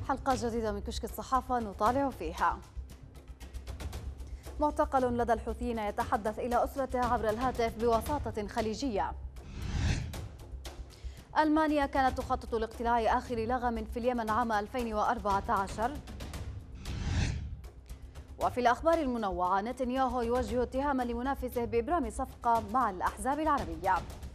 حلقة جديدة من كشك الصحافة نطالع فيها. معتقل لدى الحوثيين يتحدث إلى أسرته عبر الهاتف بوساطة خليجية. ألمانيا كانت تخطط لاقتلاع آخر لغم في اليمن عام 2014. وفي الأخبار المنوعة، نتنياهو يوجه اتهاما لمنافسه بإبرام صفقة مع الأحزاب العربية.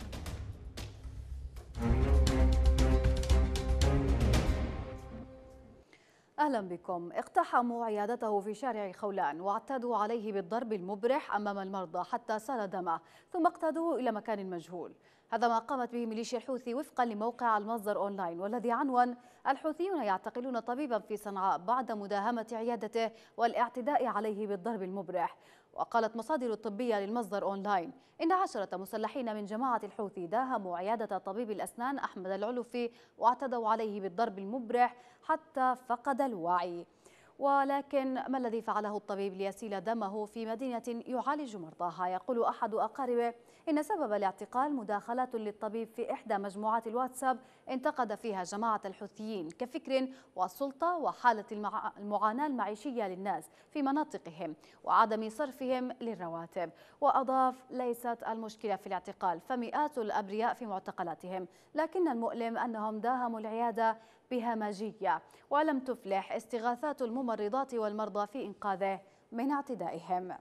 أهلا بكم. اقتحموا عيادته في شارع خولان واعتادوا عليه بالضرب المبرح أمام المرضى حتى سال دمه، ثم اقتادوه إلى مكان مجهول. هذا ما قامت به ميليشيا الحوثي وفقا لموقع المصدر أونلاين، والذي عنون: الحوثيون يعتقلون طبيبا في صنعاء بعد مداهمة عيادته والاعتداء عليه بالضرب المبرح. وقالت مصادر طبية للمصدر أونلاين إن 10 مسلحين من جماعة الحوثي داهموا عيادة طبيب الأسنان أحمد العلفي واعتدوا عليه بالضرب المبرح حتى فقد الوعي. ولكن ما الذي فعله الطبيب ليسيل دمه في مدينة يعالج مرضاها؟ يقول أحد أقاربه إن سبب الاعتقال مداخلات للطبيب في إحدى مجموعات الواتساب انتقد فيها جماعة الحوثيين كفكر والسلطة وحالة المعاناة المعيشية للناس في مناطقهم وعدم صرفهم للرواتب. وأضاف: ليست المشكلة في الاعتقال، فمئات الأبرياء في معتقلاتهم، لكن المؤلم أنهم داهموا العيادة بهمجية ولم تفلح استغاثات الممرضات والمرضى في إنقاذه من اعتدائهم.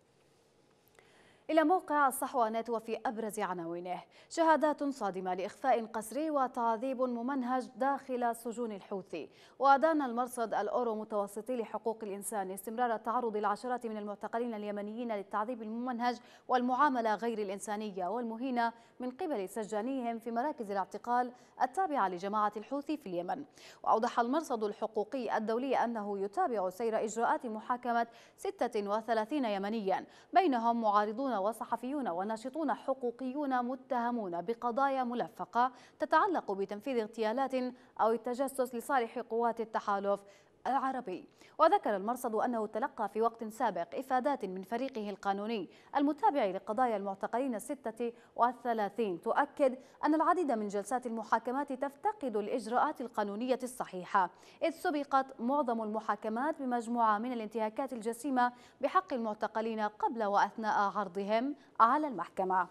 إلى موقع الصحوة نت، وفي أبرز عناوينه: شهادات صادمة لإخفاء قسري وتعذيب ممنهج داخل سجون الحوثي. وأدان المرصد الأورو متوسطي لحقوق الإنسان استمرار تعرض العشرات من المعتقلين اليمنيين للتعذيب الممنهج والمعاملة غير الإنسانية والمهينة من قبل سجانيهم في مراكز الاعتقال التابعة لجماعة الحوثي في اليمن. وأوضح المرصد الحقوقي الدولي أنه يتابع سير إجراءات محاكمة 36 يمنيا، بينهم معارضون وصحفيون وناشطون حقوقيون متهمون بقضايا ملفقة تتعلق بتنفيذ اغتيالات أو التجسس لصالح قوات التحالف العربي. وذكر المرصد أنه تلقى في وقت سابق إفادات من فريقه القانوني المتابع لقضايا المعتقلين 36 تؤكد أن العديد من جلسات المحاكمات تفتقد الإجراءات القانونية الصحيحة، إذ سبقت معظم المحاكمات بمجموعة من الانتهاكات الجسيمة بحق المعتقلين قبل وأثناء عرضهم على المحكمة.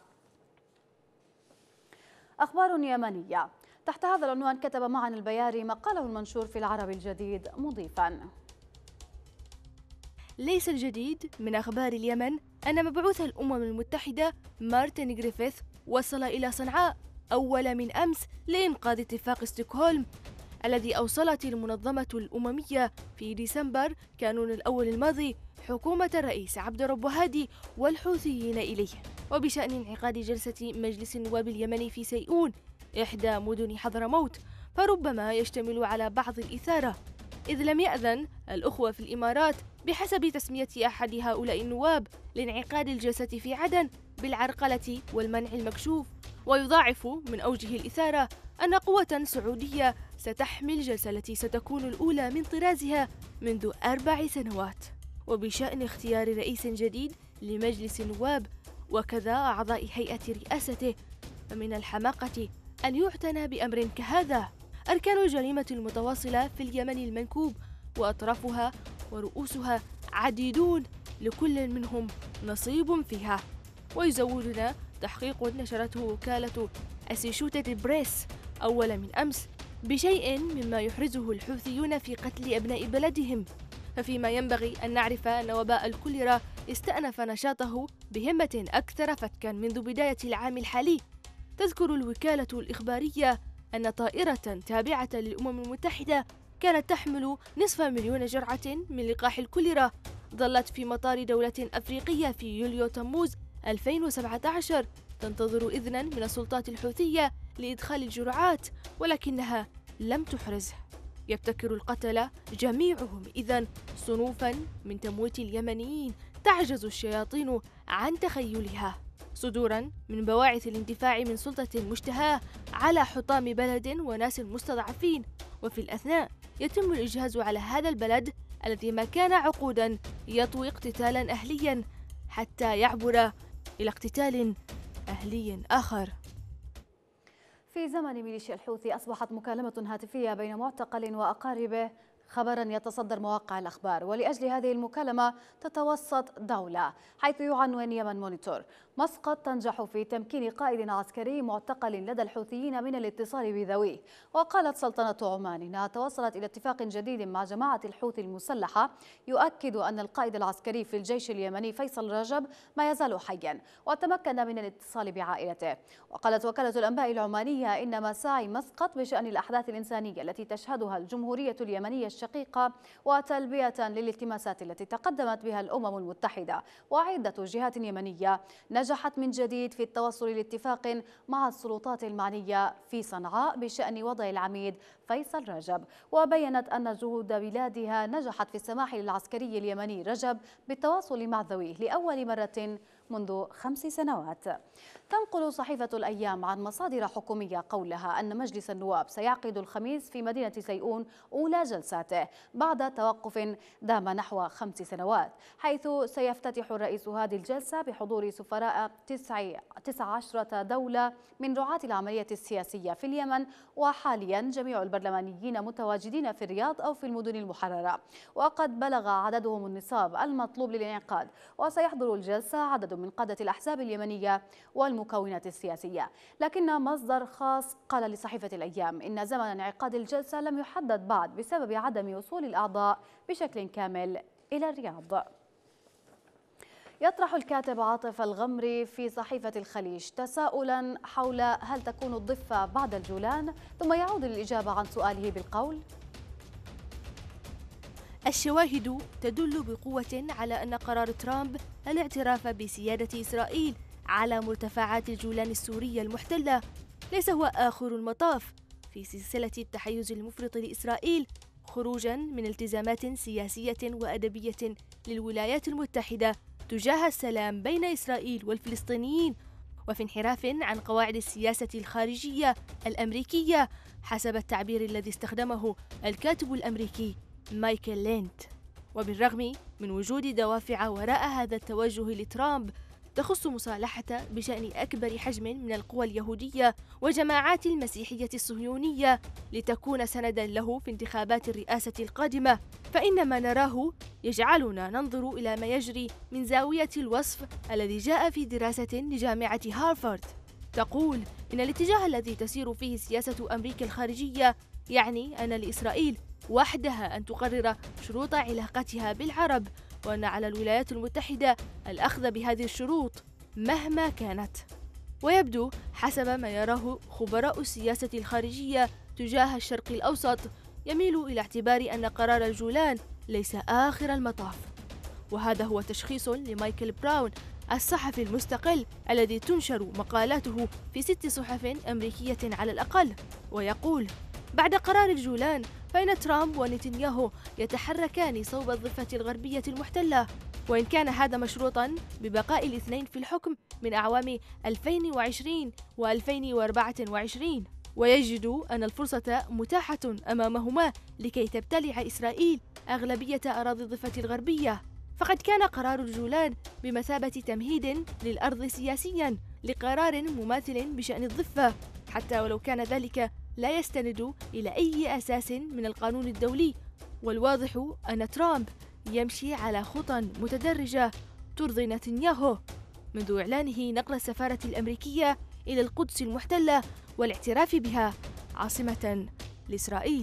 أخبار يمنية. تحت هذا العنوان كتب معن البياري مقاله المنشور في العربي الجديد مضيفا: ليس الجديد من أخبار اليمن أن مبعوث الأمم المتحدة مارتن غريفيث وصل إلى صنعاء أول من أمس لإنقاذ اتفاق ستوكهولم الذي أوصلت المنظمة الأممية في ديسمبر كانون الأول الماضي حكومة الرئيس عبد الرب هادي والحوثيين إليه، وبشأن انعقاد جلسة مجلس النواب اليمني في سيئون إحدى مدن حضرموت، فربما يشتمل على بعض الإثارة، إذ لم يأذن الأخوة في الإمارات بحسب تسمية أحد هؤلاء النواب لانعقاد الجلسة في عدن بالعرقلة والمنع المكشوف. ويضاعف من أوجه الإثارة أن قوة سعودية ستحمي الجلسة التي ستكون الأولى من طرازها منذ 4 سنوات. وبشأن اختيار رئيس جديد لمجلس النواب وكذا أعضاء هيئة رئاسته، فمن الحماقة أن يعتنى بأمر كهذا. أركان الجريمة المتواصلة في اليمن المنكوب وأطرافها ورؤوسها عديدون، لكل منهم نصيب فيها. ويزودنا تحقيق نشرته وكالة أسيشوتيد بريس أول من أمس بشيء مما يحرزه الحوثيون في قتل أبناء بلدهم. ففيما ينبغي أن نعرف أن وباء الكوليرا استأنف نشاطه بهمة أكثر فتكا منذ بداية العام الحالي. تذكر الوكالة الإخبارية أن طائرة تابعة للأمم المتحدة كانت تحمل 500,000 جرعة من لقاح الكوليرا ظلت في مطار دولة أفريقية في يوليو تموز 2017 تنتظر إذنا من السلطات الحوثية لإدخال الجرعات، ولكنها لم تحرز. يبتكر القتلة جميعهم إذن صنوفا من تمويت اليمنيين تعجز الشياطين عن تخيلها، صدورا من بواعث الاندفاع من سلطة مشتهاة على حطام بلد وناس مستضعفين. وفي الأثناء يتم الإجهاز على هذا البلد الذي ما كان عقودا يطوي اقتتالا أهليا حتى يعبر إلى اقتتال أهلي آخر. في زمن ميليشيا الحوثي أصبحت مكالمة هاتفية بين معتقل وأقاربه خبرا يتصدر مواقع الأخبار. ولأجل هذه المكالمة تتوسط دولة، حيث يعنون يمن مونيتور: مسقط تنجح في تمكين قائد عسكري معتقل لدى الحوثيين من الاتصال بذويه. وقالت سلطنة عمان إنها توصلت إلى اتفاق جديد مع جماعة الحوثي المسلحة يؤكد أن القائد العسكري في الجيش اليمني فيصل رجب ما يزال حيا وتمكن من الاتصال بعائلته. وقالت وكالة الأنباء العمانية إن مساعي مسقط بشأن الأحداث الإنسانية التي تشهدها الجمهورية اليمنية الشقيقة وتلبية للالتماسات التي تقدمت بها الأمم المتحدة وعدة جهات يمنية نجحت من جديد في التوصل لاتفاق مع السلطات المعنية في صنعاء بشأن وضع العميد فيصل رجب. وبينت أن جهود بلادها نجحت في السماح للعسكري اليمني رجب بالتواصل مع ذويه لأول مرة منذ 5 سنوات. تنقل صحيفة الأيام عن مصادر حكومية قولها أن مجلس النواب سيعقد الخميس في مدينة سيئون أولى جلساته بعد توقف دام نحو 5 سنوات، حيث سيفتتح الرئيس هذه الجلسة بحضور سفراء 19 دولة من رعاة العملية السياسية في اليمن. وحاليا جميع البرلمانيين متواجدين في الرياض أو في المدن المحررة، وقد بلغ عددهم النصاب المطلوب للانعقاد. وسيحضر الجلسة عدد من قادة الأحزاب اليمنية والمكونات السياسية. لكن مصدر خاص قال لصحيفة الأيام إن زمن انعقاد الجلسة لم يحدد بعد بسبب عدم وصول الأعضاء بشكل كامل إلى الرياض. يطرح الكاتب عاطف الغمري في صحيفة الخليج تساؤلا حول هل تكون الضفة بعد الجولان، ثم يعود للإجابة عن سؤاله بالقول: الشواهد تدل بقوة على أن قرار ترامب الاعتراف بسيادة إسرائيل على مرتفعات الجولان السورية المحتلة ليس هو آخر المطاف في سلسلة التحيز المفرط لإسرائيل، خروجاً من التزامات سياسية وأدبية للولايات المتحدة تجاه السلام بين إسرائيل والفلسطينيين، وفي انحراف عن قواعد السياسة الخارجية الأمريكية حسب التعبير الذي استخدمه الكاتب الأمريكي مايكل لينت. وبالرغم من وجود دوافع وراء هذا التوجه لترامب تخص مصالحة بشأن أكبر حجم من القوى اليهودية وجماعات المسيحية الصهيونية لتكون سنداً له في انتخابات الرئاسة القادمة، فإن ما نراه يجعلنا ننظر إلى ما يجري من زاوية الوصف الذي جاء في دراسة لجامعة هارفارد تقول إن الاتجاه الذي تسير فيه سياسة أمريكا الخارجية يعني أن لإسرائيل وحدها أن تقرر شروط علاقتها بالعرب، وأن على الولايات المتحدة الأخذ بهذه الشروط مهما كانت. ويبدو حسب ما يراه خبراء السياسة الخارجية تجاه الشرق الأوسط يميل إلى اعتبار أن قرار الجولان ليس آخر المطاف. وهذا هو تشخيص لمايكل براون الصحفي المستقل الذي تنشر مقالاته في 6 صحف أمريكية على الأقل، ويقول: بعد قرار الجولان فإن ترامب ونتنياهو يتحركان صوب الضفة الغربية المحتلة، وإن كان هذا مشروطاً ببقاء الاثنين في الحكم من أعوام 2020 و2024، ويجد أن الفرصة متاحة أمامهما لكي تبتلع إسرائيل أغلبية أراضي الضفة الغربية. فقد كان قرار الجولان بمثابة تمهيد للأرض سياسياً لقرار مماثل بشأن الضفة، حتى ولو كان ذلك لا يستند إلى أي أساس من القانون الدولي. والواضح أن ترامب يمشي على خطى متدرجة ترضي نتنياهو منذ إعلانه نقل السفارة الأمريكية إلى القدس المحتلة والاعتراف بها عاصمة لإسرائيل.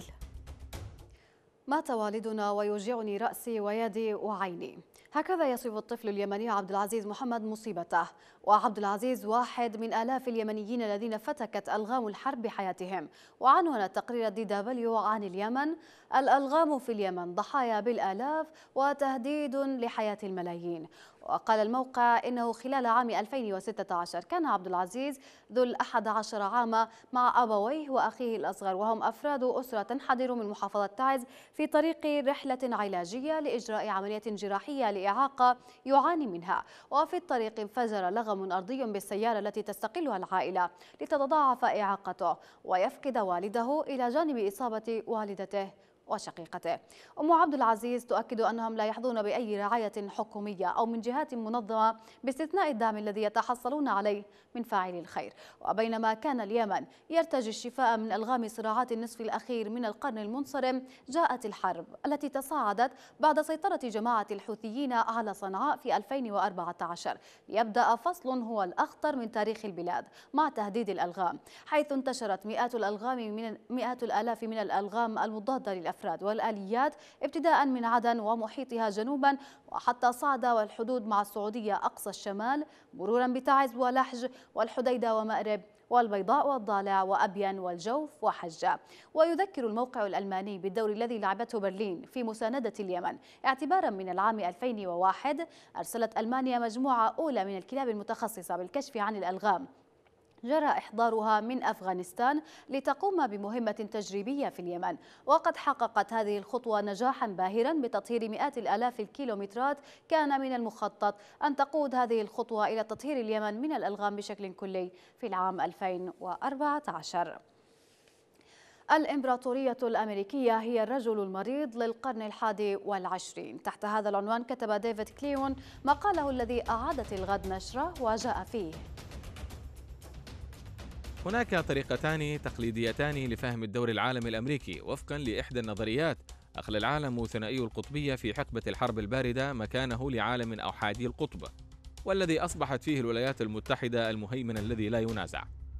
مات والدنا ويوجعني رأسي ويدي وعيني. هكذا يصف الطفل اليمني عبد العزيز محمد مصيبته. وعبد العزيز واحد من آلاف اليمنيين الذين فتكت ألغام الحرب بحياتهم. وعنون تقرير DW عن اليمن: الألغام في اليمن ضحايا بالآلاف وتهديد لحياة الملايين. وقال الموقع إنه خلال عام 2016 كان عبد العزيز ذو 11 عاما مع أبويه وأخيه الأصغر، وهم أفراد أسرة تنحدر من محافظة تعز في طريق رحلة علاجية لإجراء عملية جراحية لإعاقة يعاني منها. وفي الطريق انفجر لغم أرضي بالسيارة التي تستقلها العائلة لتتضاعف إعاقته ويفقد والده إلى جانب إصابة والدته وشقيقته. أم عبد العزيز تؤكد أنهم لا يحظون بأي رعاية حكومية أو من جهات منظمة باستثناء الدعم الذي يتحصلون عليه من فاعلي الخير. وبينما كان اليمن يرتجي الشفاء من ألغام صراعات النصف الأخير من القرن المنصرم، جاءت الحرب التي تصاعدت بعد سيطرة جماعة الحوثيين على صنعاء في 2014 ليبدأ فصل هو الأخطر من تاريخ البلاد مع تهديد الألغام، حيث انتشرت مئات الآلاف من الألغام المضادة للأفراد والآليات ابتداء من عدن ومحيطها جنوبا وحتى صعدة والحدود مع السعودية أقصى الشمال، مرورا بتعز ولحج والحديدة ومأرب والبيضاء والضالع وأبين والجوف وحجة. ويذكر الموقع الألماني بالدور الذي لعبته برلين في مساندة اليمن. اعتبارا من العام 2001 أرسلت ألمانيا مجموعة أولى من الكلاب المتخصصة بالكشف عن الألغام، جرى إحضارها من أفغانستان لتقوم بمهمة تجريبية في اليمن. وقد حققت هذه الخطوة نجاحا باهرا بتطهير مئات الآلاف الكيلومترات. كان من المخطط أن تقود هذه الخطوة إلى تطهير اليمن من الألغام بشكل كلي في العام 2014. الإمبراطورية الأمريكية هي الرجل المريض للقرن 21. تحت هذا العنوان كتب ديفيد كليون مقاله الذي أعادت الغد نشره وجاء فيه: هناك طريقتان تقليديتان لفهم الدور العالمي الأمريكي وفقا لإحدى النظريات. أخلى العالم ثنائي القطبية في حقبة الحرب الباردة مكانه لعالم أحادي القطب، والذي أصبحت فيه الولايات المتحدة المهيمن الذي لا ينازع.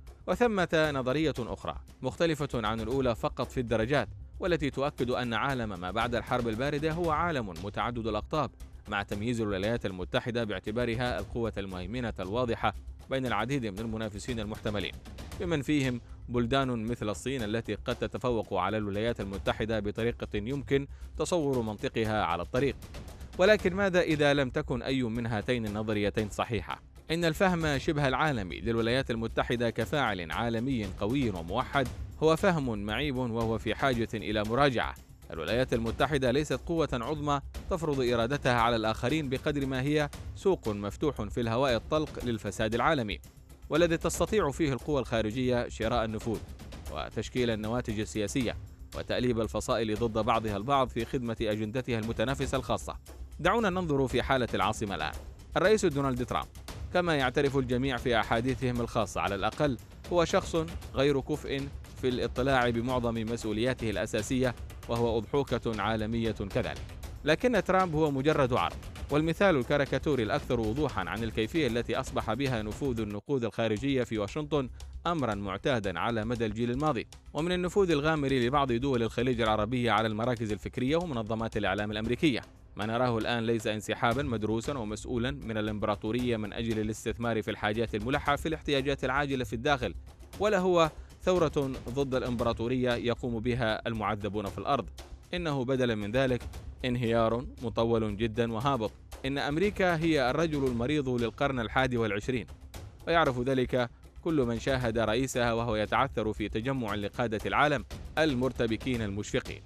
وثمة نظرية أخرى مختلفة عن الأولى فقط في الدرجات، والتي تؤكد أن عالم ما بعد الحرب الباردة هو عالم متعدد الأقطاب، مع تمييز الولايات المتحدة باعتبارها القوة المهيمنة الواضحة بين العديد من المنافسين المحتملين، بمن فيهم بلدان مثل الصين التي قد تتفوق على الولايات المتحدة بطريقة يمكن تصور منطقها على الطريق. ولكن ماذا إذا لم تكن أي من هاتين النظريتين صحيحة؟ إن الفهم شبه العالمي للولايات المتحدة كفاعل عالمي قوي وموحد هو فهم معيب وهو في حاجة إلى مراجعة. الولايات المتحدة ليست قوة عظمى تفرض إرادتها على الآخرين بقدر ما هي سوق مفتوح في الهواء الطلق للفساد العالمي، والذي تستطيع فيه القوى الخارجية شراء النفوذ وتشكيل النواتج السياسية وتأليب الفصائل ضد بعضها البعض في خدمة أجندتها المتنافسة الخاصة. دعونا ننظر في حالة العاصمة الآن. الرئيس دونالد ترامب كما يعترف الجميع في أحاديثهم الخاصة على الأقل هو شخص غير كفء في الاطلاع بمعظم مسؤولياته الأساسية، وهو أضحوكة عالمية كذلك. لكن ترامب هو مجرد عرض، والمثال الكاريكاتوري الأكثر وضوحا عن الكيفية التي أصبح بها نفوذ النقود الخارجية في واشنطن أمرا معتادا على مدى الجيل الماضي، ومن النفوذ الغامر لبعض دول الخليج العربية على المراكز الفكرية ومنظمات الإعلام الأمريكية. ما نراه الآن ليس انسحابا مدروسا ومسؤولا من الإمبراطورية من أجل الاستثمار في الحاجات الملحة في الاحتياجات العاجلة في الداخل، ولا هو ثورة ضد الإمبراطورية يقوم بها المعذبون في الأرض. إنه بدلا من ذلك انهيار مطول جدا وهابط. إن أمريكا هي الرجل المريض للقرن 21، ويعرف ذلك كل من شاهد رئيسها وهو يتعثر في تجمع لقادة العالم المرتبكين المشفقين.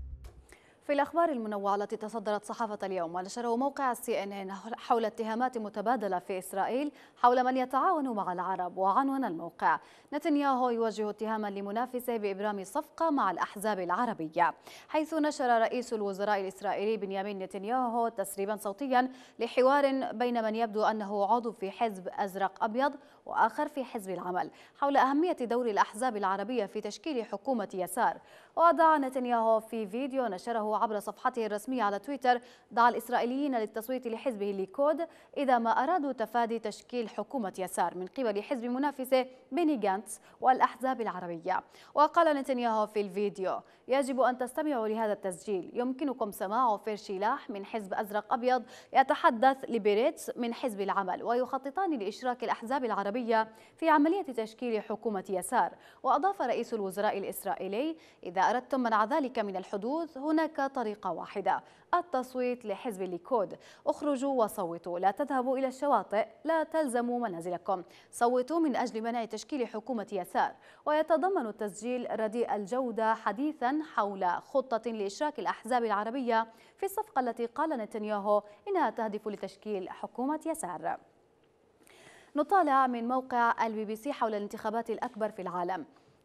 في الأخبار المنوعة التي تصدرت صحافة اليوم ونشره موقع CNN حول اتهامات متبادلة في إسرائيل حول من يتعاون مع العرب، وعنوان الموقع: نتنياهو يوجه اتهاما لمنافسه بإبرام صفقة مع الأحزاب العربية، حيث نشر رئيس الوزراء الإسرائيلي بنيامين نتنياهو تسريبا صوتيا لحوار بين من يبدو أنه عضو في حزب أزرق أبيض وآخر في حزب العمل حول أهمية دور الأحزاب العربية في تشكيل حكومة يسار. ودعا نتنياهو في فيديو نشره عبر صفحته الرسمية على تويتر، دعا الإسرائيليين للتصويت لحزبه الليكود إذا ما أرادوا تفادي تشكيل حكومة يسار من قبل حزب منافسه بيني جانتس والأحزاب العربية. وقال نتنياهو في الفيديو: يجب أن تستمعوا لهذا التسجيل، يمكنكم سماع أوفير شيلاح من حزب أزرق أبيض يتحدث لبيريتس من حزب العمل، ويخططان لإشراك الأحزاب العربية في عملية تشكيل حكومة يسار. وأضاف رئيس الوزراء الإسرائيلي: إذا أردتم منع ذلك من الحدوث هناك طريقة واحدة، التصويت لحزب الليكود. اخرجوا وصوتوا، لا تذهبوا إلى الشواطئ، لا تلزموا منازلكم، صوتوا من أجل منع تشكيل حكومة يسار. ويتضمن التسجيل رديء الجودة حديثا حول خطة لإشراك الأحزاب العربية في الصفقة التي قال نتنياهو إنها تهدف لتشكيل حكومة يسار. نطالع من موقع الBBC حول الانتخابات الأكبر في العالم.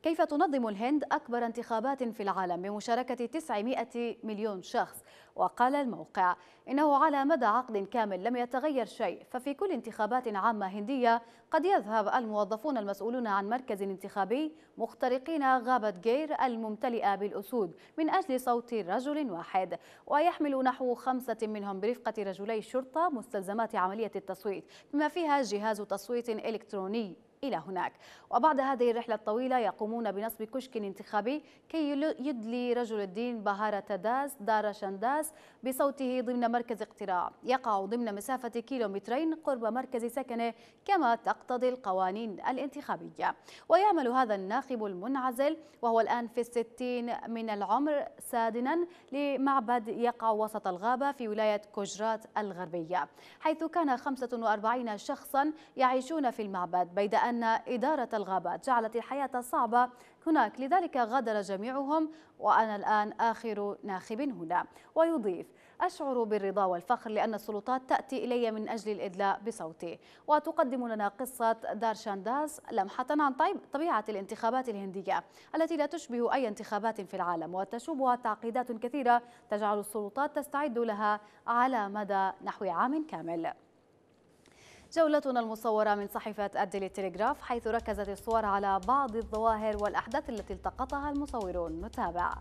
كيف تنظم الهند أكبر انتخابات في العالم بمشاركة 900 مليون شخص؟ وقال الموقع إنه على مدى عقد كامل لم يتغير شيء، ففي كل انتخابات عامة هندية قد يذهب الموظفون المسؤولون عن مركز انتخابي مخترقين غابة غير الممتلئة بالأسود من أجل صوت رجل واحد، ويحمل نحو 5 منهم برفقة رجلي شرطة مستلزمات عملية التصويت بما فيها جهاز تصويت إلكتروني إلى هناك. وبعد هذه الرحلة الطويلة يقومون بنصب كشك انتخابي كي يدلي رجل الدين بهارة داس دار شنداس بصوته ضمن مركز اقتراع يقع ضمن مسافة 2 كيلومترين قرب مركز سكنه كما تقتضي القوانين الانتخابية. ويعمل هذا الناخب المنعزل وهو الآن في 60 من العمر سادنا لمعبد يقع وسط الغابة في ولاية كوجرات الغربية، حيث كان 45 شخصا يعيشون في المعبد، بيد أن إدارة الغابات جعلت الحياة صعبة هناك، لذلك غادر جميعهم وأنا الآن آخر ناخب هنا. ويضيف: أشعر بالرضا والفخر لأن السلطات تأتي إلي من أجل الإدلاء بصوتي. وتقدم لنا قصة دار شانداس لمحة عن طبيعة الانتخابات الهندية التي لا تشبه أي انتخابات في العالم وتشوبها تعقيدات كثيرة تجعل السلطات تستعد لها على مدى نحو عام كامل. جولتنا المصورة من صحيفة الديلي تيليغراف، حيث ركزت الصور على بعض الظواهر والأحداث التي التقطها المصورون. نتابع.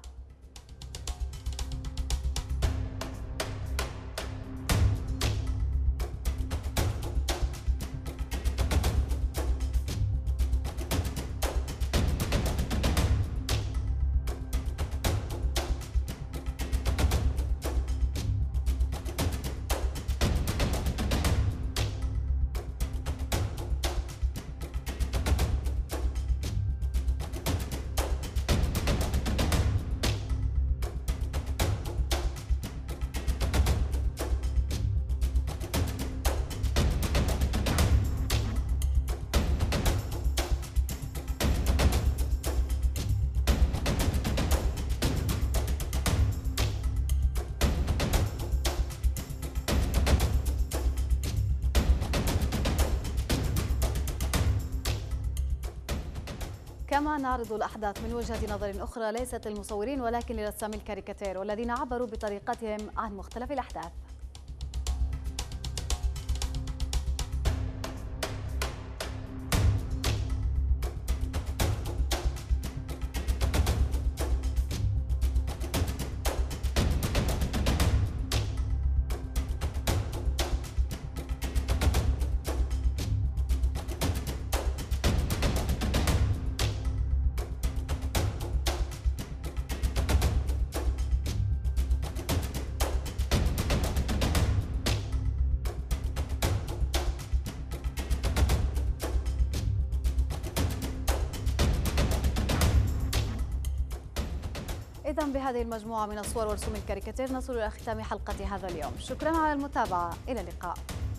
كما نعرض الأحداث من وجهة نظر أخرى ليست للمصورين ولكن لرسامي الكاريكاتير والذين عبروا بطريقتهم عن مختلف الأحداث. إذا بهذه المجموعة من الصور ورسوم الكاريكاتير نصل إلى ختام حلقة هذا اليوم. شكرا على المتابعة، إلى اللقاء.